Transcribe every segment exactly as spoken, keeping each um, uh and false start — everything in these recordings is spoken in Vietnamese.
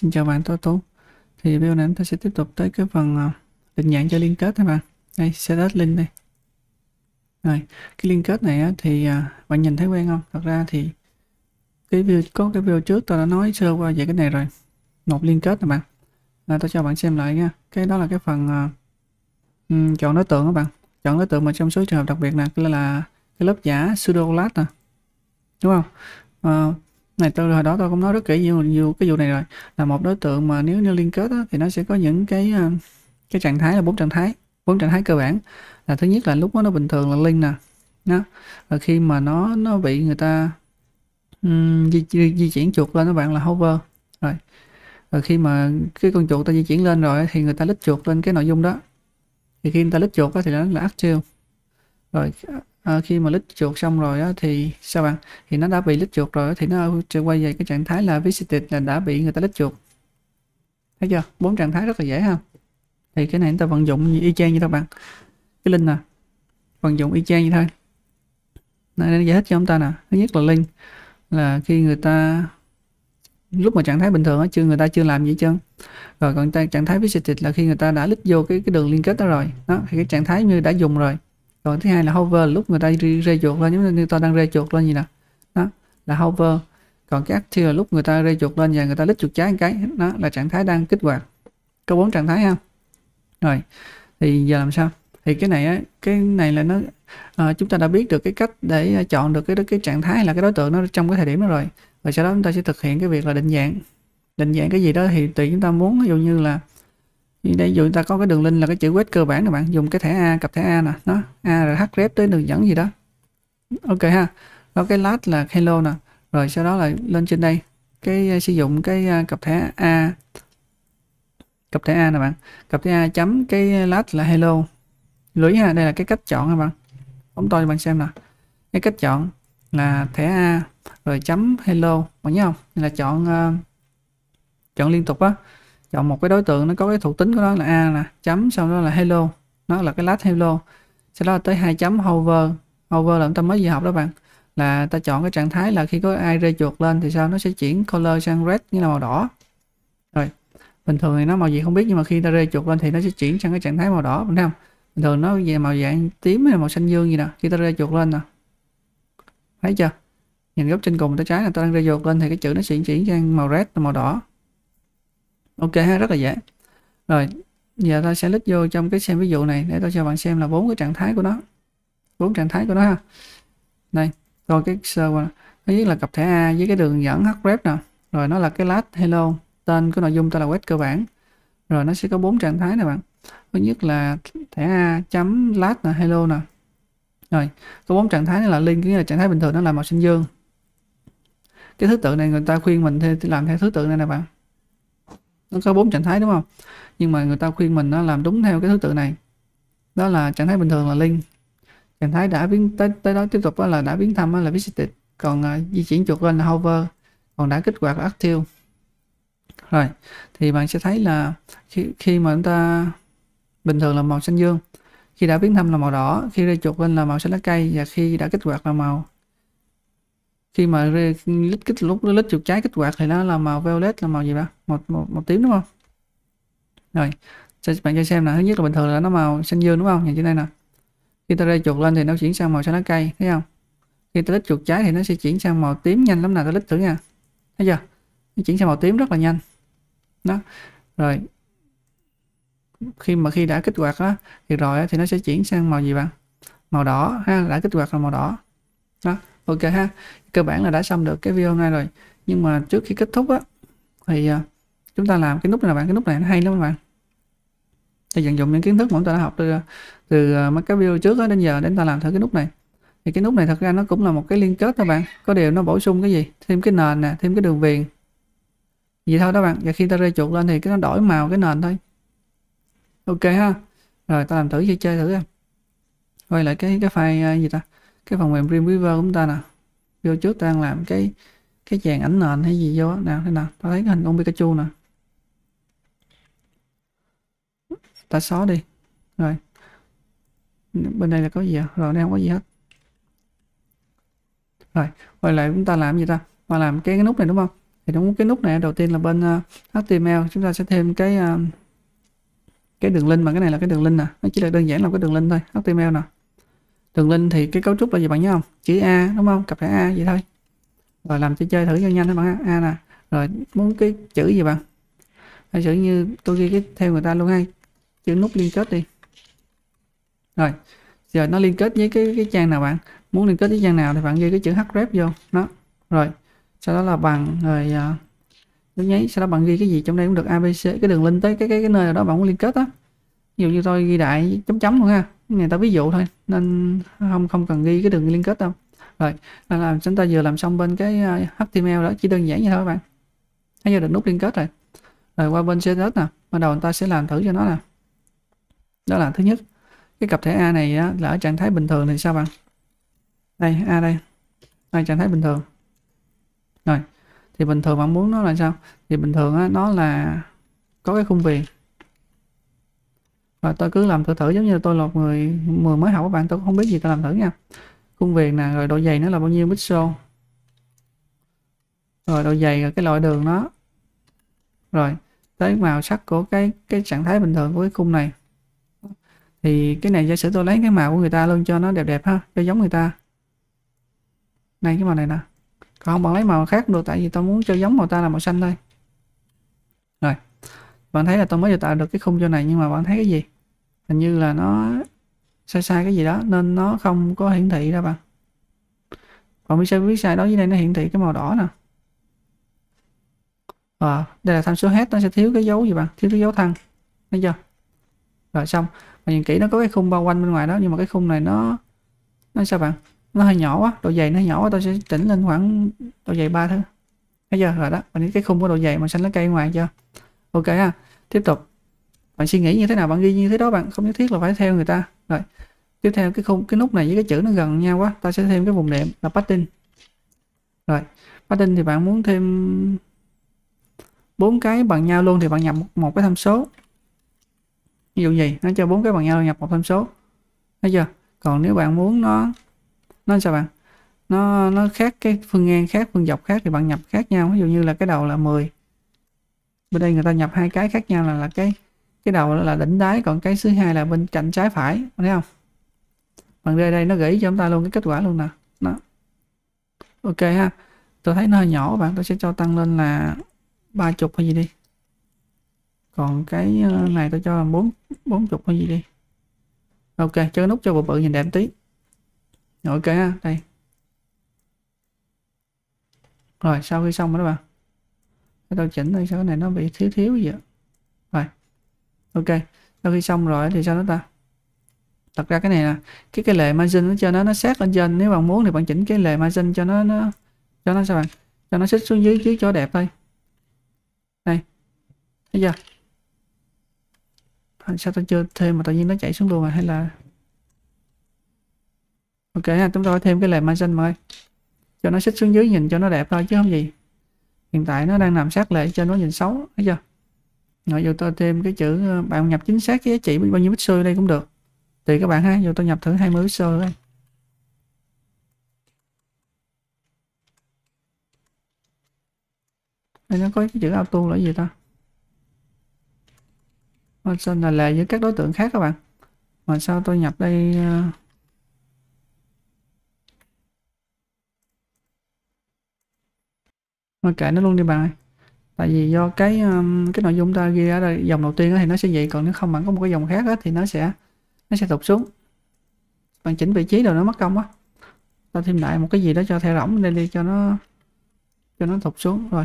Xin chào bạn, tôi Tú. Thì video này chúng ta sẽ tiếp tục tới cái phần ờ, định dạng cho liên kết các bạn. Đây, setup link đây. Rồi, cái liên kết này á, thì ờ, bạn nhìn thấy quen không? Thật ra thì cái video có cái video trước tôi đã nói sơ qua về cái này rồi. Một liên kết nè bạn. À, tôi cho bạn xem lại nha. Cái đó là cái phần ờ, ừm, chọn đối tượng các bạn. Chọn đối tượng mà trong số trường hợp đặc biệt nè, cái là cái lớp giả pseudo class nè. Đúng không? Ờ, này tôi hồi đó tôi cũng nói rất kỹ nhiều, nhiều cái vụ này rồi, là một đối tượng mà nếu như liên kết á, thì nó sẽ có những cái ờ, cái trạng thái là bốn trạng thái bốn trạng thái cơ bản. Là thứ nhất là lúc đó nó bình thường là link nè đó, rồi khi mà nó nó bị người ta um, di, di, di chuyển chuột lên các bạn là hover rồi. Rồi khi mà cái con chuột ta di chuyển lên rồi thì người ta lít chuột lên cái nội dung đó, thì khi người ta lít chuột á, thì nó là active. Rồi à, khi mà lít chuột xong rồi á, thì sao bạn, thì nó đã bị lít chuột rồi thì nó quay về cái trạng thái là visited, là đã bị người ta lít chuột. Thấy chưa, bốn trạng thái rất là dễ ha. Thì cái này chúng ta vận dụng y chang như các bạn, cái link nè, vận dụng y chang như thôi. Này, nó giải thích cho chúng ta nè. Thứ nhất là link là khi người ta lúc mà trạng thái bình thường á, chưa người ta chưa làm gì hết trơn. Rồi còn ta, trạng thái visited là khi người ta đã lít vô cái cái đường liên kết đó rồi đó, thì cái trạng thái như đã dùng rồi. Còn thứ hai là hover, lúc người ta rê chuột lên, giống như tôi đang rê chuột lên gì nè, đó là hover. Còn cái active là lúc người ta rê chuột lên và người ta lít chuột trái một cái, đó là trạng thái đang kích hoạt. Có bốn trạng thái ha. Rồi thì giờ làm sao, thì cái này á, cái này là nó à, chúng ta đã biết được cái cách để chọn được cái cái trạng thái là cái đối tượng nó trong cái thời điểm đó rồi. Và sau đó chúng ta sẽ thực hiện cái việc là định dạng. Định dạng cái gì đó thì tùy chúng ta muốn, ví dụ như là đây, ví dụ chúng ta có cái đường link là cái chữ quét cơ bản, các bạn dùng cái thẻ A, cặp thẻ A nè, nó A rồi href tới đường dẫn gì đó, ok ha. Đó, cái last là hello nè, rồi sau đó là lên trên đây cái uh, sử dụng cái uh, cặp thẻ A, cặp thẻ A nè bạn, cặp thẻ A chấm cái last là hello. Lưu ý ha, đây là cái cách chọn ha bạn. Bấm to cho bạn xem nè, cái cách chọn là thẻ A rồi chấm hello, bạn nhớ không? Đây là chọn uh, chọn liên tục á, chọn một cái đối tượng nó có cái thuộc tính của nó là A nè, chấm sau đó là hello, nó là cái last hello. Sau đó là tới hai chấm hover. Hover là chúng ta mới vừa học đó bạn, là ta chọn cái trạng thái là khi có ai rê chuột lên thì sao nó sẽ chuyển color sang red, như là màu đỏ. Rồi bình thường thì nó màu gì không biết, nhưng mà khi ta rê chuột lên thì nó sẽ chuyển sang cái trạng thái màu đỏ, đúng không? Bình thường nó về màu dạng tím hay màu xanh dương gì nè, khi ta rê chuột lên nè, thấy chưa, nhìn góc trên cùng tay trái là ta đang rê chuột lên thì cái chữ nó sẽ chuyển sang màu red, màu đỏ. Ok ha, rất là dễ. Rồi giờ ta sẽ lít vô trong cái xem ví dụ này để tôi cho bạn xem là bốn cái trạng thái của nó, bốn trạng thái của nó ha. Đây coi cái sơ qua, thứ nhất là cặp thẻ A với cái đường dẫn href nè, rồi nó là cái last hello, tên của nội dung ta là quét cơ bản. Rồi nó sẽ có bốn trạng thái này bạn. Thứ nhất là thẻ A chấm last là hello nè, rồi có bốn trạng thái này là link, nghĩa là trạng thái bình thường nó là màu xanh dương. Cái thứ tự này người ta khuyên mình theo làm theo thứ tự này nè bạn, nó có bốn trạng thái đúng không, nhưng mà người ta khuyên mình nó làm đúng theo cái thứ tự này. Đó là trạng thái bình thường là link, trạng thái đã biến tới tới đó tiếp tục đó là đã biến thăm đó là visited, còn uh, di chuyển chuột lên là hover, còn đã kích hoạt là active. Rồi thì bạn sẽ thấy là khi, khi mà chúng ta bình thường là màu xanh dương, khi đã biến thăm là màu đỏ, khi rê chuột lên là màu xanh lá cây, và khi đã kích hoạt là màu, khi mà lít kích lúc lít chuột trái kích hoạt thì nó là màu violet, là màu gì đó, một một màu tím đúng không? Rồi cho bạn cho xem là thứ nhất là bình thường là nó màu xanh dương đúng không, nhìn trên đây nè, khi ta rê chuột lên thì nó chuyển sang màu xanh lá cây, thấy không? Khi ta lít chuột trái thì nó sẽ chuyển sang màu tím nhanh lắm nè, ta lít thử nha, thấy chưa, nó chuyển sang màu tím rất là nhanh đó. Rồi khi mà khi đã kích hoạt á thì rồi á, thì nó sẽ chuyển sang màu gì bạn, màu đỏ ha, đã kích hoạt là màu đỏ đó. Ok ha, cơ bản là đã xong được cái video này rồi, nhưng mà trước khi kết thúc á thì uh, chúng ta làm cái nút này là bạn, cái nút này nó hay lắm các bạn. Thì vận dụng những kiến thức mà chúng ta đã học từ từ uh, mấy cái video trước đó đến giờ để chúng ta làm thử cái nút này. Thì cái nút này thật ra nó cũng là một cái liên kết các bạn, có điều nó bổ sung cái gì, thêm cái nền nè, thêm cái đường viền vậy thôi đó bạn. Và khi ta rê chuột lên thì cái nó đổi màu cái nền thôi. Ok ha, rồi ta làm thử chơi chơi thử em. Quay lại cái cái file uh, gì ta, cái phần mềm Dreamweaver của chúng ta nè. Vô trước ta đang làm cái cái dàn ảnh nền hay gì vô nào, thế nào ta thấy cái hình con Pikachu nè, ta xóa đi. Rồi bên đây là có gì à? Rồi đây không có gì hết. Rồi quay lại chúng ta làm gì ta, ta làm cái, cái nút này đúng không, Thì đúng cái nút này đầu tiên là bên uh, hát tê em lờ chúng ta sẽ thêm cái uh, cái đường link, mà cái này là cái đường link nè, nó chỉ là đơn giản là cái đường link thôi, hát tê em lờ nè. Đường link thì cái cấu trúc là gì bạn nhớ không? Chữ A đúng không? Cặp thẻ A vậy thôi. Rồi làm cho chơi thử cho nhanh các bạn. A nè. Rồi muốn cái chữ gì bạn? Giả sử như tôi ghi cái theo người ta luôn hay. Chữ nút liên kết đi. Rồi. Giờ nó liên kết với cái cái trang nào bạn? Muốn liên kết với trang nào thì bạn ghi cái chữ href vô. Đó. Rồi. Sau đó là bằng rồi uh, nhấn nháy, sau đó bạn ghi cái gì trong đây cũng được, a bê xê, cái đường link tới cái cái cái nơi nào đó bạn muốn liên kết á. Ví dụ như tôi ghi đại chấm chấm luôn ha, người ta ví dụ thôi nên không không cần ghi cái đường liên kết đâu. Rồi là làm chúng ta vừa làm xong bên cái hát tê em lờ đó, chỉ đơn giản như thôi các bạn. Thấy giờ được nút liên kết rồi. Rồi qua bên xê ét ét nè, ban đầu người ta sẽ làm thử cho nó nè. Đó là thứ nhất, cái cặp thẻ A này á, là ở trạng thái bình thường thì sao bạn? Đây A đây, đây trạng thái bình thường. Rồi thì bình thường bạn muốn nó là sao? Thì bình thường á, nó là có cái khung viền. Và tôi cứ làm thử thử giống như tôi là một người người mới học các bạn, tôi không biết gì tôi làm thử nha. Khung viền nè, rồi độ dày nó là bao nhiêu pixel, rồi độ dày, rồi cái loại đường nó, rồi tới màu sắc của cái cái trạng thái bình thường của cái khung này. Thì cái này giả sử tôi lấy cái màu của người ta luôn cho nó đẹp đẹp ha, cho giống người ta. Này cái màu này nè, còn không bạn lấy màu khác cũng được, tại vì tôi muốn cho giống màu ta là màu xanh thôi. Rồi bạn thấy là tôi mới tạo được cái khung cho này, nhưng mà bạn thấy cái gì? Hình như là nó sai sai cái gì đó nên nó không có hiển thị ra bạn. Còn biết sai biết sai đó, dưới đây nó hiển thị cái màu đỏ nè. À, đây là tham số hết, nó sẽ thiếu cái dấu gì bạn, thiếu cái dấu thăng, thấy chưa? Rồi xong, và nhìn kỹ nó có cái khung bao quanh bên ngoài đó, nhưng mà cái khung này nó nó sao bạn? Nó hơi nhỏ quá, độ dày nó nhỏ quá, tôi sẽ chỉnh lên khoảng độ dày ba thôi. Thấy chưa? Rồi đó, và cái khung có độ dày màu xanh lá cây ngoài chưa? Ok ha. Tiếp tục. Bạn suy nghĩ như thế nào bạn ghi như thế đó bạn, không nhất thiết là phải theo người ta. Rồi. Tiếp theo cái khung cái nút này với cái chữ nó gần nhau quá, ta sẽ thêm cái vùng đệm là padding. Rồi, padding thì bạn muốn thêm bốn cái bằng nhau luôn thì bạn nhập một, một cái tham số. Ví dụ gì? Nó cho bốn cái bằng nhau nhập một tham số. Thấy chưa? Còn nếu bạn muốn nó nó sao bạn? Nó nó khác cái phương ngang khác, phương dọc khác thì bạn nhập khác nhau. Ví dụ như là cái đầu là mười. Bên đây người ta nhập hai cái khác nhau là là cái cái đầu là đỉnh đáy, còn cái thứ hai là bên cạnh trái phải, thấy không? Bằng đây đây nó gửi cho chúng ta luôn cái kết quả luôn nè. Đó. Ok ha. Tôi thấy nó hơi nhỏ bạn, tôi sẽ cho tăng lên là ba chục hay gì đi. Còn cái này tôi cho là bốn bốn chục hay gì đi. Ok, cho nút cho bự bự nhìn đẹp tí. Ok ha, đây. Rồi sau khi xong rồi đó bạn. Tôi chỉnh đây sao cái này nó bị thiếu thiếu gì ạ. Rồi. Ok, sau khi xong rồi thì sao đó ta? Thật ra cái này là cái cái lệ margin nó cho nó nó sát lên trên, nếu bạn muốn thì bạn chỉnh cái lệ margin cho nó nó cho nó sao bạn? Cho nó xích xuống dưới dưới cho đẹp thôi. Đây. Thấy chưa? Sao tôi chưa thêm mà tự nhiên nó chạy xuống luôn rồi hay là ok ha, chúng ta thêm cái lệ margin mà ơi. Cho nó xích xuống dưới nhìn cho nó đẹp thôi chứ không gì. Hiện tại nó đang nằm sát lệ trên nó nhìn xấu, thấy chưa? Rồi giờ tôi thêm cái chữ bạn nhập chính xác cái giá trị bao nhiêu pixel đây cũng được. Tùy các bạn ha, giờ tôi nhập thử hai mươi pixel đây. Đây nó có cái chữ auto là gì ta? Margin là lệ với các đối tượng khác các bạn. Mà sao tôi nhập đây mà kệ nó luôn đi bạn ơi. Tại vì do cái cái nội dung ta ghi ở đây dòng đầu tiên thì nó sẽ vậy, còn nếu không bạn có một cái dòng khác đó, thì nó sẽ nó sẽ tụt xuống. Bạn chỉnh vị trí rồi nó mất công quá. Ta thêm lại một cái gì đó cho theo rỗng lên đi cho nó cho nó tụt xuống rồi.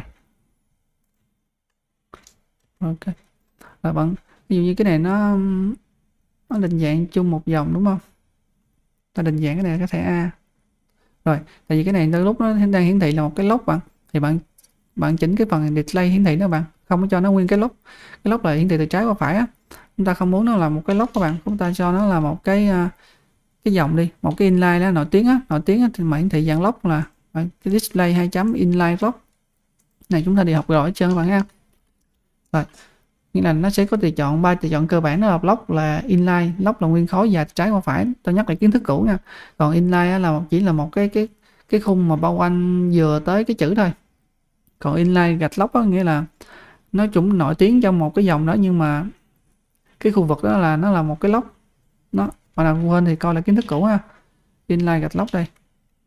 Ok. Rồi bạn ví dụ như cái này nó nó định dạng chung một dòng đúng không? Ta định dạng cái này cái thẻ A. Rồi, tại vì cái này lúc nó đang hiển thị là một cái lốc bạn, thì bạn bạn chỉnh cái phần display hiển thị đó bạn, không có cho nó nguyên cái lốc. Cái lốc là hiển thị từ trái qua phải á. Chúng ta không muốn nó là một cái lốc các bạn, chúng ta cho nó là một cái cái dòng đi, một cái inline đó nổi tiếng á, nổi tiếng á thì mà hiển thị dạng lốc là cái display hai chấm inline lốc. Này chúng ta đi học rồi hết trơn các bạn ha. Rồi, nghĩa là nó sẽ có tùy chọn ba tùy chọn cơ bản, đó là block là inline, lock là nguyên khối và trái qua phải. Tôi nhắc lại kiến thức cũ nha. Còn inline là chỉ là một cái cái cái khung mà bao quanh vừa tới cái chữ thôi. Còn inline gạch lóc á, nghĩa là nó cũng nổi tiếng trong một cái dòng đó, nhưng mà cái khu vực đó là nó là một cái lóc. Nó mà là quên thì coi lại kiến thức cũ ha. Inline gạch lóc đây.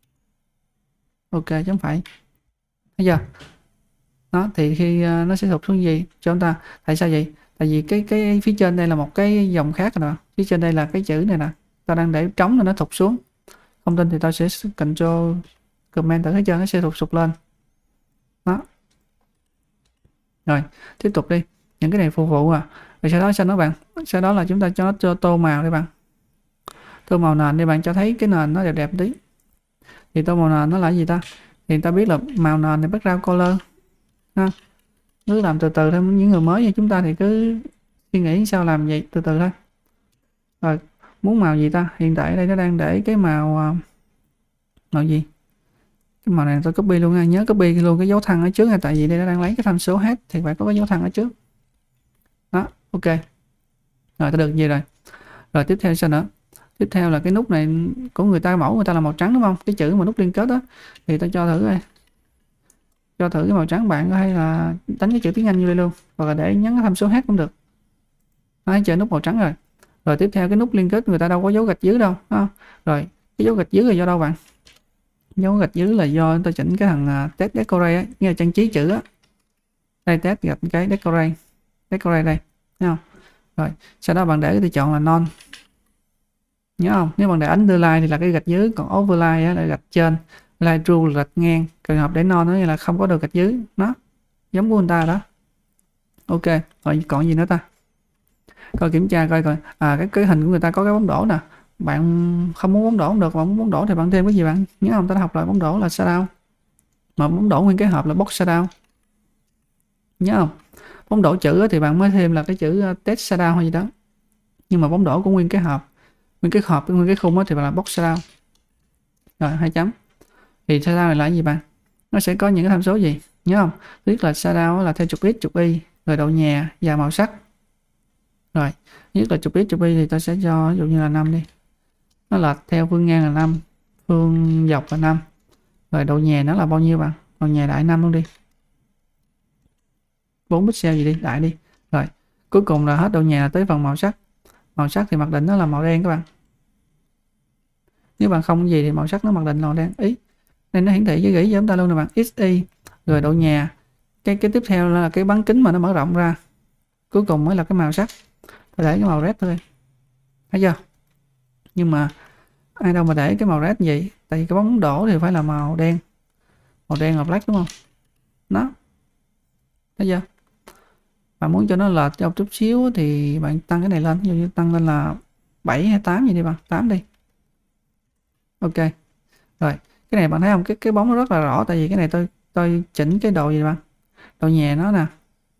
Ok, chấm phẩy. Thấy chưa? Đó, thì khi uh, nó sẽ sụp xuống gì cho chúng ta. Tại sao vậy? Tại vì cái cái phía trên đây là một cái dòng khác rồi nè. Phía trên đây là cái chữ này nè. Ta đang để trống nên nó thụt xuống. Không tin thì ta sẽ control comment, thấy chưa? Nó sẽ thụt sụt lên. Đó. Rồi, tiếp tục đi. Những cái này phục vụ à. Rồi sau đó sao nó bạn? Sau đó là chúng ta cho nó cho tô màu đi bạn. Tô màu nền đi bạn, cho thấy cái nền nó đẹp đẹp tí. Thì tô màu nền nó là gì ta? Thì ta biết là màu nền thì background color ha. Cứ làm từ từ thôi, những người mới như chúng ta thì cứ suy nghĩ sao làm vậy từ từ thôi. Rồi muốn màu gì ta? Hiện tại ở đây nó đang để cái màu màu gì? Cái màu này tôi copy luôn nha, nhớ copy luôn cái dấu thăng ở trước nha, tại vì đây nó đang lấy cái tham số h thì phải có cái dấu thăng ở trước. Đó, ok. Rồi ta được gì rồi? Rồi tiếp theo sao nữa? Tiếp theo là cái nút này của người ta, mẫu người ta là màu trắng đúng không? Cái chữ mà nút liên kết đó thì ta cho thử đây. Cho thử cái màu trắng bạn, hay là đánh cái chữ tiếng Anh như đây luôn, hoặc là để nhấn cái tham số h cũng được. Đấy, chờ nút màu trắng rồi. Rồi tiếp theo cái nút liên kết người ta đâu có dấu gạch dưới đâu. Đó. Rồi cái dấu gạch dưới là do đâu bạn? Dấu gạch dưới là do ta chỉnh cái thằng uh, test decorate á, nghĩa là trang trí chữ á. Đây test gạch cái decorate, decorate đây, thấy không? Rồi sau đó bạn để thì chọn là non, nhớ không? Nếu bạn để underline thì là cái gạch dưới, còn overline á là gạch trên, line rule là gạch ngang. Trường hợp để non đó là không có được gạch dưới, nó giống của người ta đó. Ok, rồi còn gì nữa ta? Coi kiểm tra coi coi à, cái cái hình của người ta có cái bóng đổ nè. Bạn không muốn bóng đổ không được, bạn muốn bóng đổ thì bạn thêm cái gì bạn? Nhớ không? Ta đã học lại bóng đổ là shadow, mà bóng đổ nguyên cái hộp là box shadow, nhớ không? Bóng đổ chữ thì bạn mới thêm là cái chữ text shadow hay gì đó, nhưng mà bóng đổ của nguyên cái hộp, nguyên cái hộp nguyên cái khung đó thì bạn là box shadow. Rồi hai chấm. Thì shadow này là cái gì bạn? Nó sẽ có những cái tham số gì, nhớ không? Biết là shadow là theo trục x trục y, rồi độ nhẹ và màu sắc. Rồi nhất là trục x trục y thì ta sẽ cho ví dụ như là năm đi, nó là theo phương ngang là năm, phương dọc là năm, rồi độ nhẹ nó là bao nhiêu bạn? Độ nhẹ đại năm luôn đi, bốn pixel gì đi, đại đi. Rồi cuối cùng là hết độ nhẹ là tới phần màu sắc. Màu sắc thì mặc định nó là màu đen các bạn. Nếu bạn không gì thì màu sắc nó mặc định là màu đen. Ý nên nó hiển thị với gỉ cho chúng ta luôn nè bạn, xy. Rồi độ nhẹ, cái cái tiếp theo là cái bán kính mà nó mở rộng ra, cuối cùng mới là cái màu sắc. Tôi để cái màu red thôi, thấy chưa? Nhưng mà ai đâu mà để cái màu red vậy, tại vì cái bóng đổ thì phải là màu đen, màu đen là black đúng không? Nó thấy chưa? Bạn muốn cho nó lệch cho chút xíu thì bạn tăng cái này lên, ví dụ như tăng lên là bảy hay tám gì đi bạn, tám đi. Ok. Rồi, cái này bạn thấy không? Cái cái bóng nó rất là rõ, tại vì cái này tôi tôi chỉnh cái độ gì bạn? Độ nhẹ nó nè.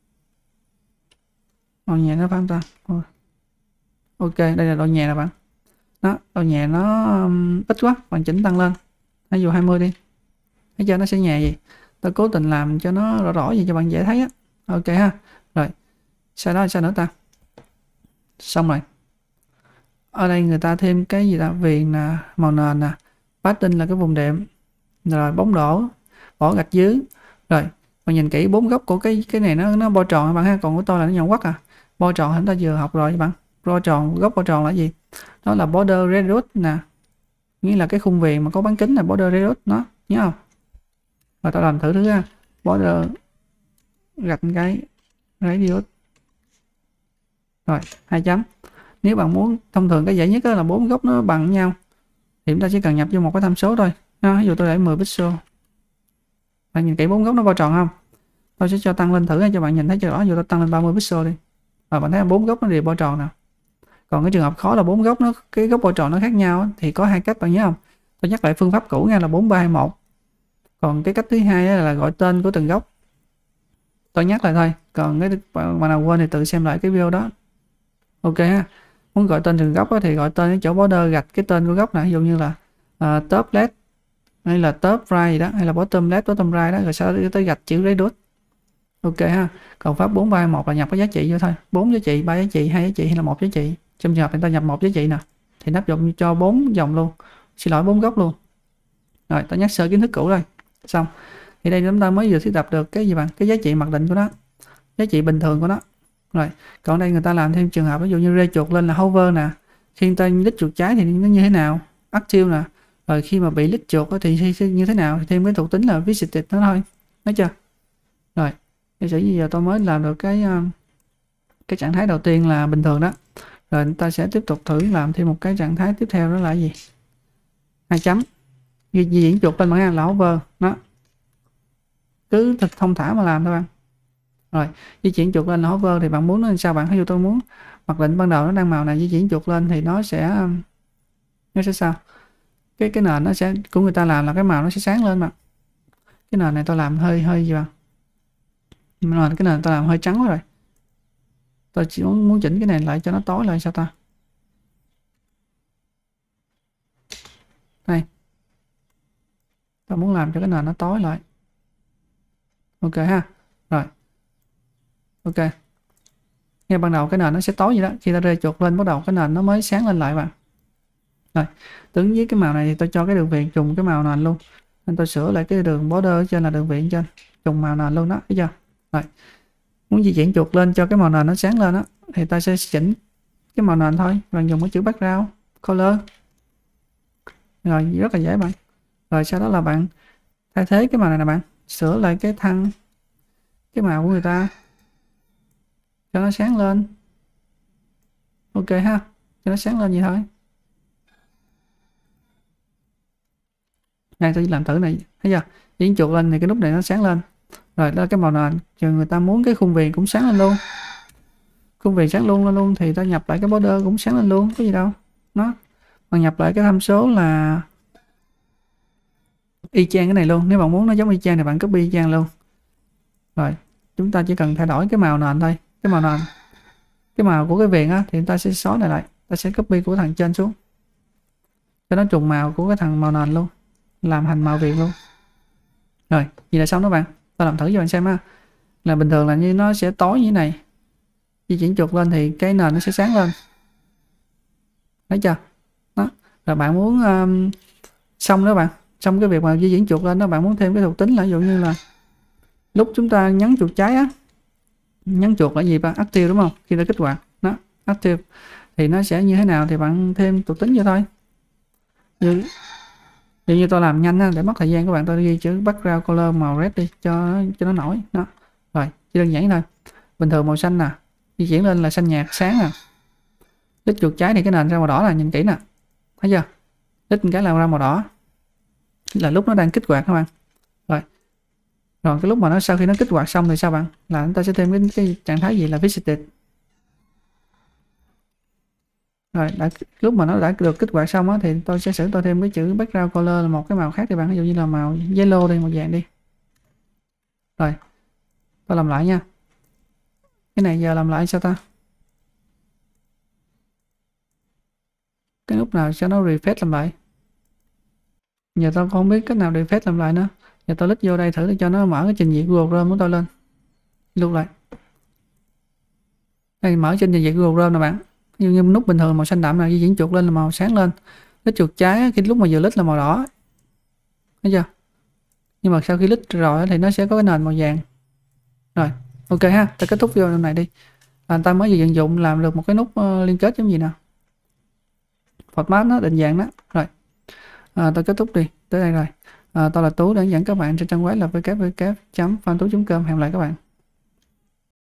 Độ nhẹ nó phải không ta? Ok, đây là độ nhẹ nè bạn. Đó, độ nhẹ nó um, ít quá, bạn chỉnh tăng lên. Ví dụ hai mươi đi. Thấy chưa, nó sẽ nhẹ gì? Tôi cố tình làm cho nó rõ rõ gì cho bạn dễ thấy á. Ok ha. Rồi. Sau đó sao nữa ta? Xong rồi. Ở đây người ta thêm cái gì ta? Viền nè, màu nền nè, pattern là cái vùng đệm, rồi bóng đổ, bỏ gạch dưới. Rồi, bạn nhìn kỹ bốn góc của cái cái này nó nó bo tròn các bạn ha, còn của tôi là nó nhọn quắc à. Bo tròn chúng ta vừa học rồi các bạn. Bo tròn, góc bo tròn là gì? Đó là border radius nè. Nghĩa là cái khung viền mà có bán kính là border radius nó, nhớ không? Và tao làm thử thứ ha. Border gạch cái radius. Rồi, hai chấm. Nếu bạn muốn thông thường cái dễ nhất là bốn góc nó bằng nhau thì chúng ta chỉ cần nhập vô một cái tham số thôi. Đó, ví dụ tôi để mười pixel. Bạn nhìn kỹ bốn góc nó bo tròn không? Tôi sẽ cho tăng lên thử cho bạn nhìn thấy cho rõ. Ví dụ tôi tăng lên ba mươi pixel đi. Và bạn thấy bốn góc nó đều bo tròn nào. Còn cái trường hợp khó là bốn góc nó cái góc bo tròn nó khác nhau thì có hai cách, bạn nhớ không? Tôi nhắc lại phương pháp cũ nha, là bốn ba hai một. Còn cái cách thứ hai là gọi tên của từng góc. Tôi nhắc lại thôi. Còn cái mà nào quên thì tự xem lại cái video đó. Ok ha. Muốn gọi tên từng góc thì gọi tên cái chỗ border gạch cái tên của góc này, ví dụ như là uh, top left hay là top right gì đó, hay là bottom left bottom right đó, rồi sau đó tới gạch chữ radius. Ok ha. Còn pháp bốn ba hai một là nhập cái giá trị vô thôi, bốn giá trị, ba giá trị, hai giá trị hay là một giá trị. Trong trường hợp người ta nhập một giá trị nè thì áp dụng cho bốn dòng luôn, xin lỗi bốn góc luôn. Rồi tôi nhắc sơ kiến thức cũ rồi. Xong Thì đây chúng ta mới vừa thiết lập được cái gì bạn, cái giá trị mặc định của nó, giá trị bình thường của nó. Rồi còn đây người ta làm thêm trường hợp ví dụ như rê chuột lên là hover nè, khi người ta lít chuột trái thì nó như thế nào, active nè, rồi khi mà bị lít chuột thì như thế nào, thì thêm cái thuộc tính là visited nó thôi, thấy chưa? Rồi giả sử như giờ tôi mới làm được cái cái trạng thái đầu tiên là bình thường đó, rồi chúng ta sẽ tiếp tục thử làm thêm một cái trạng thái tiếp theo, đó là gì, hai chấm di chuyển chuột lên bằng là hover đó, cứ thực thông thả mà làm thôi bạn. Rồi di chuyển chuột lên là hover thì bạn muốn nó làm sao bạn? Ví dụ tôi muốn mặc định ban đầu nó đang màu này, di chuyển chuột lên thì nó sẽ nó sẽ sao, cái cái nền nó sẽ của người ta làm là cái màu nó sẽ sáng lên mà. Cái nền này tôi làm hơi hơi gì bạn, mà cái nền tôi làm hơi trắng quá rồi, tôi chỉ muốn, muốn chỉnh cái này lại cho nó tối lại sao ta. Đây tôi muốn làm cho cái nền nó tối lại, ok ha. Rồi ok, ngay ban đầu cái nền nó sẽ tối vậy đó, khi ta rê chuột lên bắt đầu cái nền nó mới sáng lên lại bạn. Rồi tương với cái màu này thì tôi cho cái đường viền trùng cái màu nền luôn, nên tôi sửa lại cái đường border ở trên là đường viền trên trùng màu nền luôn đó, thấy chưa? Rồi muốn di chuyển chuột lên cho cái màu nền nó sáng lên đó thì ta sẽ chỉnh cái màu nền thôi bằng dùng cái chữ background color, rồi rất là dễ bạn. Rồi sau đó là bạn thay thế cái màu này nè bạn, sửa lại cái thân cái màu của người ta cho nó sáng lên, ok ha, cho nó sáng lên vậy thôi. Này tôi làm thử này, thấy chưa, chuyển chuột lên thì cái nút này nó sáng lên. Rồi đó là cái màu nền, chờ người ta muốn cái khung viền cũng sáng lên luôn, khung viền sáng luôn lên luôn thì ta nhập lại cái border cũng sáng lên luôn, có gì đâu. Nó bạn nhập lại cái tham số là y chang cái này luôn, nếu bạn muốn nó giống y chang thì bạn copy y chang luôn. Rồi chúng ta chỉ cần thay đổi cái màu nền thôi, cái màu nền cái màu của cái viền á thì chúng ta sẽ xóa này lại, ta sẽ copy của thằng trên xuống cho nó trùng màu của cái thằng màu nền luôn, làm thành màu viền luôn. Rồi vậy là xong đó bạn, tôi làm thử cho bạn xem ha. Là bình thường là như nó sẽ tối như thế này, di chuyển chuột lên thì cái nền nó sẽ sáng lên, thấy chưa đó. Rồi bạn muốn um, xong đó bạn, xong cái việc mà di chuyển chuột lên đó, bạn muốn thêm cái thuộc tính là ví dụ như là lúc chúng ta nhấn chuột trái á, nhấn chuột là gì bạn, active đúng không, khi ta kích hoạt đó active thì nó sẽ như thế nào thì bạn thêm thuộc tính vô thôi. Như Như, như tôi làm nhanh ha, để mất thời gian các bạn, tôi ghi chữ background color màu red đi cho cho nó nổi đó. Rồi chỉ đơn giản thôi, bình thường màu xanh nè, di chuyển lên là xanh nhạt sáng nè, lít chuột trái thì cái nền ra màu đỏ là nhìn kỹ nè, thấy chưa, lít cái là ra màu đỏ là lúc nó đang kích hoạt các bạn. Rồi rồi cái lúc mà nó sau khi nó kích hoạt xong thì sao bạn, là chúng ta sẽ thêm cái, cái trạng thái gì là visited. Rồi đã, lúc mà nó đã được kích hoạt xong á thì tôi sẽ sử tôi thêm cái chữ background color là một cái màu khác đi bạn, ví dụ như là màu yellow đi, màu vàng đi. Rồi tôi làm lại nha, cái này giờ làm lại sao ta, cái lúc nào cho nó refresh làm lại, giờ tôi không biết cách nào refresh làm lại nữa. Giờ tôi lít vô đây thử để cho nó mở cái trình duyệt Google Chrome của tôi lên, lưu lại đây, mở trên trình duyệt Google Chrome nè bạn. Như, như nút bình thường màu xanh đậm này, di chuyển chuột lên là màu sáng lên, lít chuột trái khi lúc mà vừa lít là màu đỏ, thấy chưa, nhưng mà sau khi lít rồi thì nó sẽ có cái nền màu vàng. Rồi ok ha, ta kết thúc video này đi, là ta mới vừa vận dụng làm được một cái nút uh, liên kết giống gì nào, format nó định dạng đó. Rồi à, tôi kết thúc đi tới đây rồi. À, tôi là Tú, đã dẫn các bạn trên trang web là w w w chấm phantu chấm com. Hẹn gặp lại các bạn.